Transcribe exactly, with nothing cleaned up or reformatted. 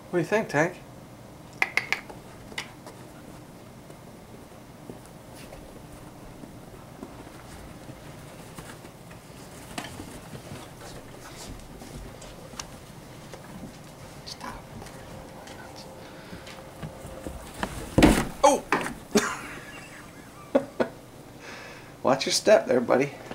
What do you think, Tank? Stop. Oh! Watch your step there, buddy.